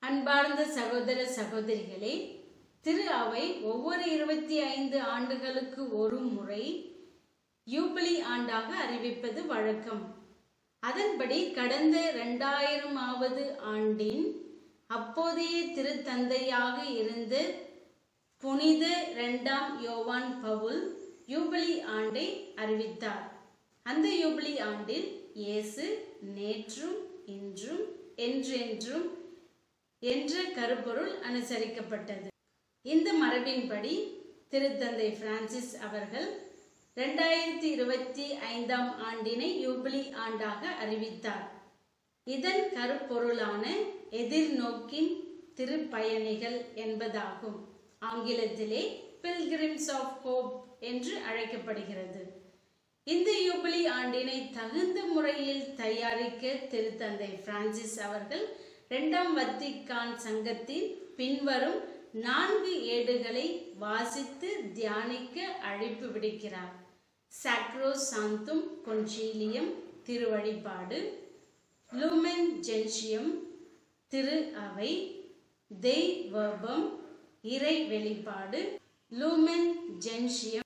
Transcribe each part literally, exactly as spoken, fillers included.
அன்பார்ந்த சகோதர சகோதரிகளே, திரு அவை ஒவ்வொரு இருபத்தி ஐந்து ஆண்டுகளுக்கு ஒரு முறை யூபிலி ஆண்டாக அறிவிப்பது வழக்கம். அதன்படி கடந்த இரண்டாயிரமாவது ஆண்டின் அப்போதைய திருத்தந்தையாக இருந்த புனித இரண்டாம் யோவான் பவுல் யூபிலி ஆண்டை அறிவித்தார். அந்த யூபிலி ஆண்டில் இயேசு நேற்றும் இன்றும் என்றென்றும் என்ற கருப்பொருள் அனுசரிக்கப்பட்டது. இந்த மரபின்படி திருத்தந்தை பிரான்சிஸ் அவர்கள் இரண்டாயிரத்தி இருபத்தி ஐந்தாம் ஆண்டினை யூபிலி ஆண்டாக அறிவித்தார். இதன் கருப்பொருளான எதிர்நோக்கின் திருப்பயணிகள் என்பதாகும். ஆங்கிலத்திலே பில்கிரிம்ஸ் ஆஃப் ஹோப் என்று அழைக்கப்படுகிறது. இந்த யூபிலி ஆண்டினை தகுந்த முறையில் தயாரிக்க திருத்தந்தை பிரான்சிஸ் அவர்கள் இரண்டாம் வத்திக்கான் சங்கத்தின் பின்வரும் நான்கு ஏடுகளை வாசித்து தியானிக்க அழைப்பு விடுக்கிறார். சாக்ரோசாந்தும் கொன்சீலியம் திருவழிபாடு, லூமென் ஜென்சியம் திரு அவை, தெய் வெர்பம் இறை வெளிப்பாடு, லூமென் ஜென்சியம்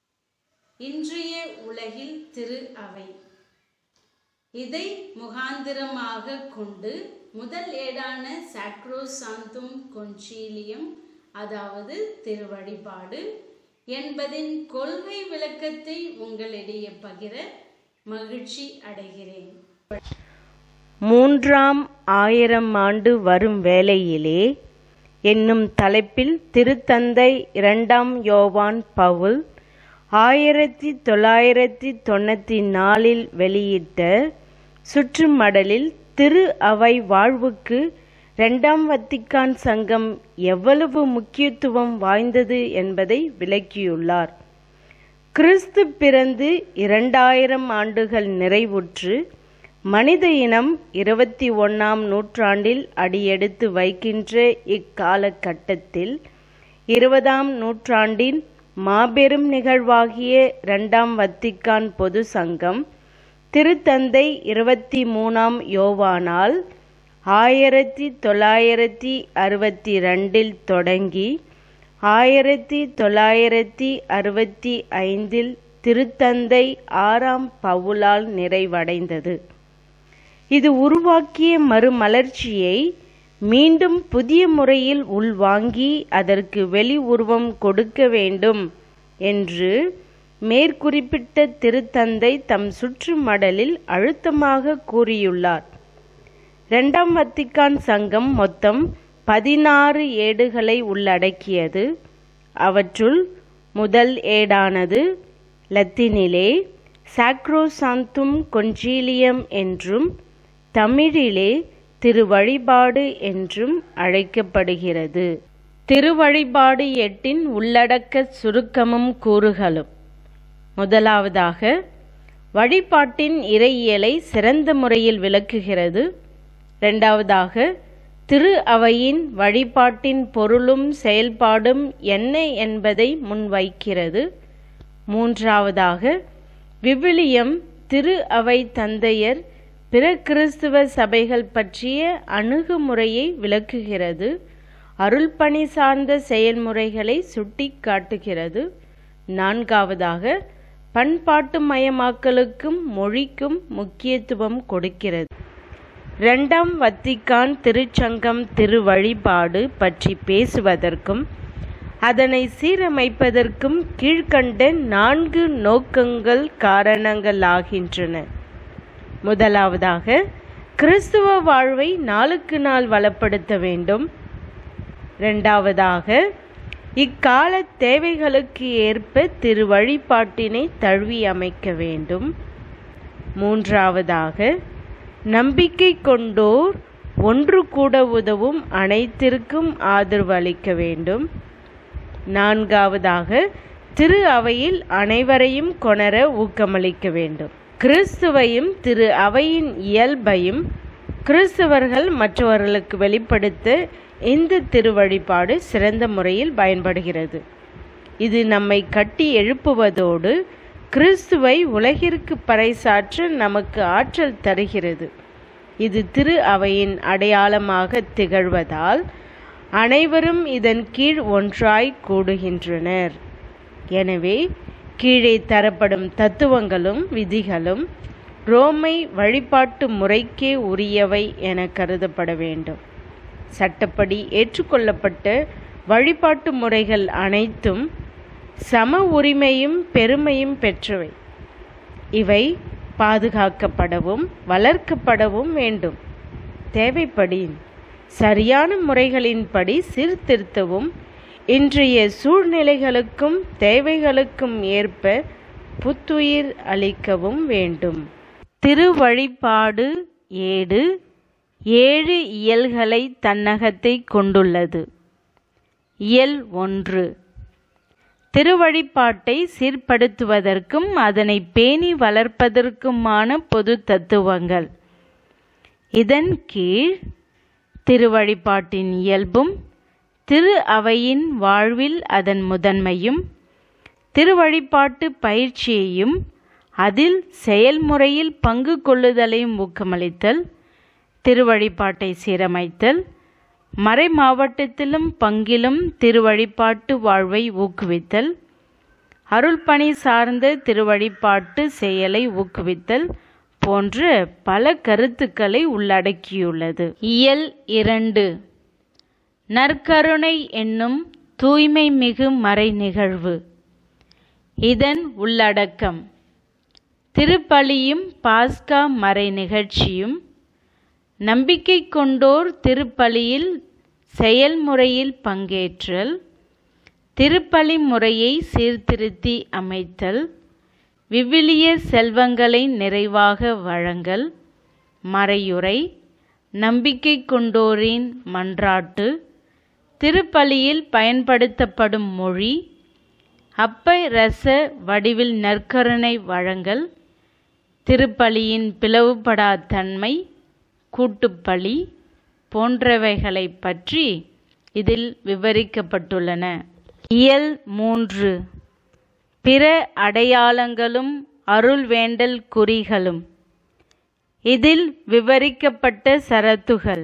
இன்றைய உலகில் திரு அவை. இதை முகாந்திரமாக கொண்டு முதல் ஏடான சாக்ரோசாந்தும் கொன்சீலியம், அதாவது திருவழிபாடு என்பதின் கொள்கை விளக்கத்தை உங்களிடையே பகிர மகிழ்ச்சி அடைகிறேன். மூன்றாம் ஆயிரம் ஆண்டு வரும் வேளையிலே என்னும் தலைப்பில் திருத்தந்தை இரண்டாம் யோவான் பவுல் ஆயிரத்தி தொள்ளாயிரத்தி தொண்ணூற்றி நாலில் வெளியிட்ட சுற்றுமடலில் திரு அவை வாழ்வுக்கு இரண்டாம் வத்திக்கான் சங்கம் எவ்வளவு முக்கியத்துவம் வாய்ந்தது என்பதை விளக்கியுள்ளார். கிறிஸ்து பிறந்து இரண்டாயிரம் ஆண்டுகள் நிறைவுற்று மனித இனம் இருபத்தி ஒன்றாம் நூற்றாண்டில் அடியெடுத்து வைக்கின்ற இக்காலகட்டத்தில் இருபதாம் நூற்றாண்டின் மாபெரும் நிகழ்வாகிய இரண்டாம் வத்திக்கான் பொது சங்கம் திருத்தந்தை இருபத்தி மூணாம் யோவானால் ஆயிரத்தி தொள்ளாயிரத்தி அறுபத்தி ரெண்டில் தொடங்கி ஆயிரத்தி தொள்ளாயிரத்தி அறுபத்தி ஐந்தில் திருத்தந்தை ஆறாம் பவுலால் நிறைவடைந்தது. இது உருவாக்கிய மறுமலர்ச்சியை மீண்டும் புதிய முறையில் உள்வாங்கி அதற்கு வெளி உருவம் கொடுக்க வேண்டும் என்று மேற்குறிப்பிட்ட திருத்தந்தை தம் சுற்றுமடலில் அழுத்தமாக கூறியுள்ளார். இரண்டாம் வத்திக்கான் சங்கம் மொத்தம் பதினாறு ஏடுகளை உள்ளடக்கியது. அவற்றுள் முதல் ஏடானது லத்தீனிலே சாக்ரோசாந்தும் கொன்சீலியம் என்றும் தமிழிலே திருவழிபாடு என்றும் அழைக்கப்படுகிறது. திருவழிபாடு எட்டின் உள்ளடக்க சுருக்கமும் கூறுகளும்: முதலாவதாக, வழிபாட்டின் இறையியலை சிறந்த முறையில் விளக்குகிறது. இரண்டாவதாக, திரு அவையின் வழிபாட்டின் பொருளும் செயல்பாடும் என்ன என்பதை முன்வைக்கிறது. மூன்றாவதாக, விவிலியம் திரு அவை தந்தையர் பிற கிறிஸ்துவ சபைகள் பற்றிய அணுகுமுறையை விளக்குகிறது. அருள்பணி சார்ந்த செயல்முறைகளை சுட்டி காட்டுகிறது. நான்காவதாக, பண்பாட்டு மயமாக்கலுக்கும் மொழிக்கும் முக்கியத்துவம் கொடுக்கிறது. இரண்டாம் வத்திக்கான் திருச்சங்கம் திருவழிபாடு பற்றி பேசுவதற்கும் அதனை சீரமைப்பதற்கும் கீழ்கண்ட நான்கு நோக்கங்கள் காரணங்களாகின்றன. முதலாவதாக, கிறிஸ்துவ வாழ்வை நாளுக்கு நாள் வளப்படுத்த வேண்டும். இரண்டாவதாக, இக்கால தேவைகளுக்கு ஏற்ப திருவழிபாட்டினை தழுவி அமைக்க வேண்டும். மூன்றாவதாக, நம்பிக்கை கொண்டோர் ஒன்று கூட உதவும் அனைத்திற்கும் ஆதரவு அளிக்க வேண்டும். நான்காவதாக, திரு அவையில் அனைவரையும் கொணர ஊக்கமளிக்க வேண்டும். கிறிஸ்துவையும் திரு அவையின் இயல்பையும் கிறிஸ்தவர்கள் மற்றவர்களுக்கு வெளிப்படுத்த இந்த திருவழிபாடு சிறந்த முறையில் பயன்படுகிறது. இது நம்மை கட்டி எழுப்புவதோடு கிறிஸ்துவை உலகிற்கு பறைசாற்ற நமக்கு ஆற்றல் தருகிறது. இது திரு அவையின் அடையாளமாக திகழ்வதால் அனைவரும் இதன் கீழ் ஒன்றாய் கூடுகின்றனர். எனவே கீழே தரப்படும் தத்துவங்களும் விதிகளும் ரோமை வழிபாட்டு முறைக்கே உரியவை என கருதப்பட வேண்டும். சட்டப்படி ஏற்றுக்கொள்ளப்பட்ட வழிபாட்டு முறைகள் அனைத்தும் சம உரிமையும் பெருமையும் பெற்றவை. இவை பாதுகாக்கப்படவும் வளர்க்கப்படவும் வேண்டும். தேவைப்படி சரியான முறைகளின்படி சீர்திருத்தவும் இன்றைய சூழ்நிலைகளுக்கும் தேவைகளுக்கும் ஏற்ப புத்துயிர் அளிக்கவும் வேண்டும். திருவழிபாடு ஏடு ஏழு இயல்களை தன்னகத்தை கொண்டுள்ளது. இயல் ஒன்று, திருவழிபாட்டை சீர்படுத்துவதற்கும் அதனை பேணி வளர்ப்பதற்குமான பொது தத்துவங்கள். இதன் கீழ் திருவழிபாட்டின் இயல்பும் திரு அவையின் வாழ்வில் அதன் முதன்மையும் திருவழிபாட்டு பயிற்சியையும் அதில் செயல்முறையில் பங்கு கொள்ளுதலையும் ஊக்கமளித்தல், திருவழிபாட்டை சீரமைத்தல், மறை மாவட்டத்திலும் பங்கிலும் திருவழிபாட்டு வாழ்வை ஊக்குவித்தல், அருள்பணி சார்ந்த திருவழிபாட்டு செயலை ஊக்குவித்தல் போன்ற பல கருத்துக்களை உள்ளடக்கியுள்ளது. இயல் இரண்டு, நற்கருணை என்னும் தூய்மை மிகு மறை நிகழ்வு. இதன் உள்ளடக்கம் திருப்பலியும் பாஸ்கா மறை நிகழ்ச்சியும், நம்பிக்கை கொண்டோர் திருப்பலியில் செயல்முறையில் பங்கேற்றல், திருப்பலி முறையை சீர்திருத்தி அமைத்தல், விவிலிய செல்வங்களை நிறைவாக வழங்கல், மறையுறை, நம்பிக்கை கொண்டோரின் மன்றாட்டு, திருப்பலியில் பயன்படுத்தப்படும் மொழி, அப்ப இரச வடிவில் நற்கருணை வழங்கல், திருப்பலியின் பிளவுபடா தன்மை, கூட்டுப்பலி போன்றவைகளை பற்றி இதில் விவரிக்கப்பட்டுள்ளன. இயல் மூன்று, பிற அடையாளங்களும் அருள் வேண்டல் குறிகளும். இதில் விவரிக்கப்பட்ட சரத்துகள்.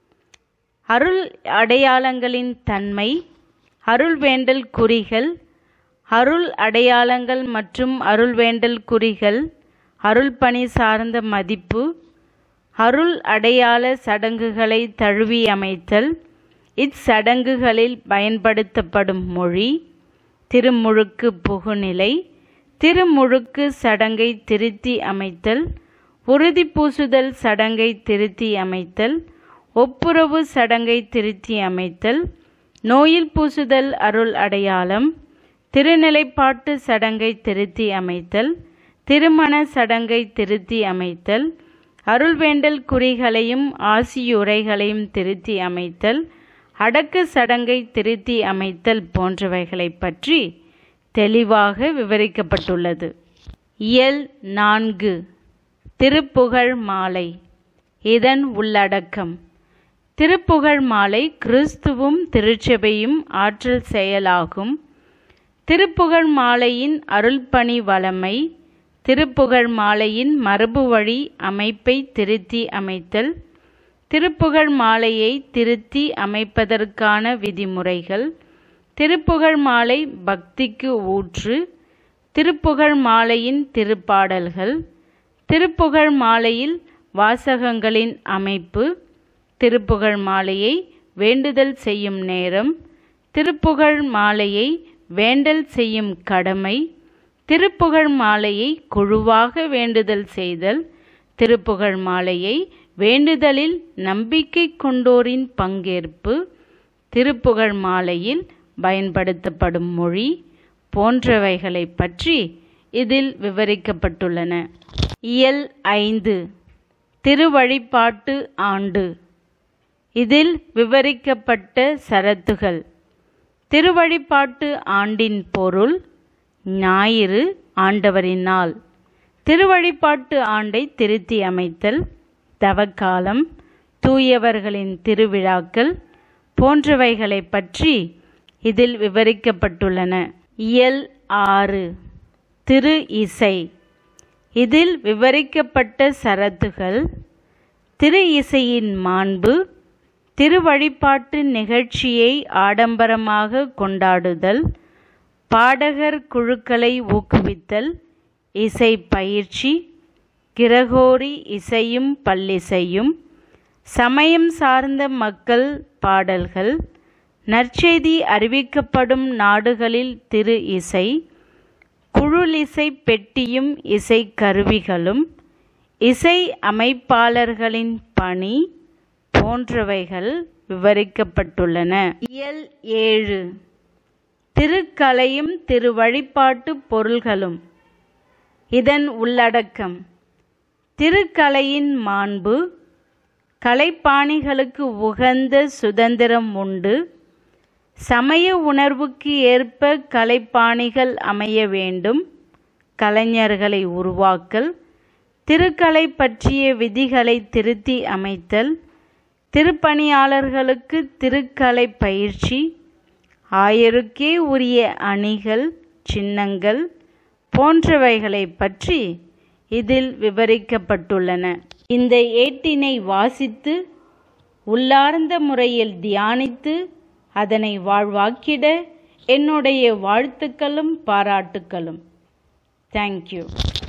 அருள் அடையாளங்களின் தன்மை, அருள் வேண்டல் குறிகள், அருள் அடையாளங்கள் மற்றும் அருள் வேண்டல் குறிகள், அருள் பணி சார்ந்த மதிப்பு, அருள் அடையாள சடங்குகளை தழுவி அமைத்தல், இச்சடங்குகளில் பயன்படுத்தப்படும் மொழி, திருமுழுக்கு புகுநிலை, திருமுழுக்கு சடங்கை திருத்தி அமைத்தல், உறுதி பூசுதல் சடங்கை திருத்தி அமைத்தல், ஒப்புரவு சடங்கை திருத்தி அமைத்தல், நோயில் பூசுதல் அருள் அடையாளம், திருநிலைப்பாட்டு சடங்கை திருத்தி அமைத்தல், திருமண சடங்கை திருத்தி அமைத்தல், அருள் வேண்டல் குறிகளையும் ஆசியுரைகளையும் திருத்தி அமைத்தல், அடக்க சடங்கை திருத்தி அமைத்தல் போன்றவைகளை பற்றி தெளிவாக விவரிக்கப்பட்டுள்ளது. இயல் நான்கு, திருப்புகழ் மாலை. இதன் உள்ளடக்கம் திருப்புகழ் மாலை கிறிஸ்துவும் திருச்சபையும் ஆற்றல் செயலாகும். திருப்புகழ் மாலையின் அருள்பணி வளமை, திருப்புகழ் மாலையின் மரபு வழி அமைப்பை திருத்தி அமைத்தல், திருப்புகழ் மாலையை திருத்தி அமைப்பதற்கான விதிமுறைகள், திருப்புகழ் மாலை பக்திக்கு ஊற்று, திருப்புகழ் மாலையின் திருப்பாடல்கள், திருப்புகழ் மாலையில் வாசகங்களின் அமைப்பு, திருப்புகழ் மாலையை வேண்டுதல் செய்யும் நேரம், திருப்புகழ் மாலையை வேண்டல் செய்யும் கடமை, திருப்புகழ் மாலையை குழுவாக வேண்டுதல் செய்தல், திருப்புகழ் மாலையை வேண்டுதலில் நம்பிக்கை கொண்டோரின் பங்கேற்பு, திருப்புகழ் மாலையில் பயன்படுத்தப்படும் மொழி போன்றவைகளை பற்றி இதில் விவரிக்கப்பட்டுள்ளன. இயல் ஐந்து, திருவழிபாட்டு ஆண்டு. இதில் விவரிக்கப்பட்ட சரத்துகள். திருவழிபாட்டு ஆண்டின் பொருள் ஞாயிறு ஆண்டவரின் நாள். திருவழிபாட்டு ஆண்டை திருத்தி அமைத்தல், தவக்காலம், தூயவர்களின் திருவிழாக்கள் போன்றவைகளை பற்றி இதில் விவரிக்கப்பட்டுள்ளன. இயல் ஆறு, திரு இசை. இதில் விவரிக்கப்பட்ட சரத்துகள். திரு இசையின் மாண்பு, திருவழிபாட்டு நிகழ்ச்சியை ஆடம்பரமாக கொண்டாடுதல், பாடகர் குழுக்களை ஊக்குவித்தல், இசை பயிற்சி, கிரகோரி இசையும் பல்லிசையும், சமயம் சார்ந்த மக்கள் பாடல்கள், நற்செய்தி அறிவிக்கப்படும் நாடுகளில் திரு இசை, குழலிசை பெட்டியும் இசை கருவிகளும், இசை அமைப்பாளர்களின் பணி போன்றவைகள் விவரிக்கப்பட்டுள்ளன. இயல் ஏழு. திருக்கலையும் திரு வழிபாட்டு பொருள்களும். இதன் உள்ளடக்கம்: திருக்கலையின் மாண்பு, கலைப்பாணிகளுக்கு உகந்த சுதந்திரம் உண்டு, சமய உணர்வுக்கு ஏற்ப கலைப்பாணிகள் அமைய வேண்டும், கலைஞர்களை உருவாக்கல், திருக்கலை பற்றிய விதிகளை திருத்தி அமைத்தல், திருப்பணியாளர்களுக்கு திருக்கலை பயிற்சி, ஆயருக்கே உரிய அணிகள், சின்னங்கள் போன்றவைகளை பற்றி இதில் விவரிக்கப்பட்டுள்ளன. இந்த ஏட்டினை வாசித்து உள்ளார்ந்த முறையில் தியானித்து அதனை வாழ்வாக்கிட என்னுடைய வாழ்த்துக்களும் பாராட்டுக்களும். தேங்க்யூ.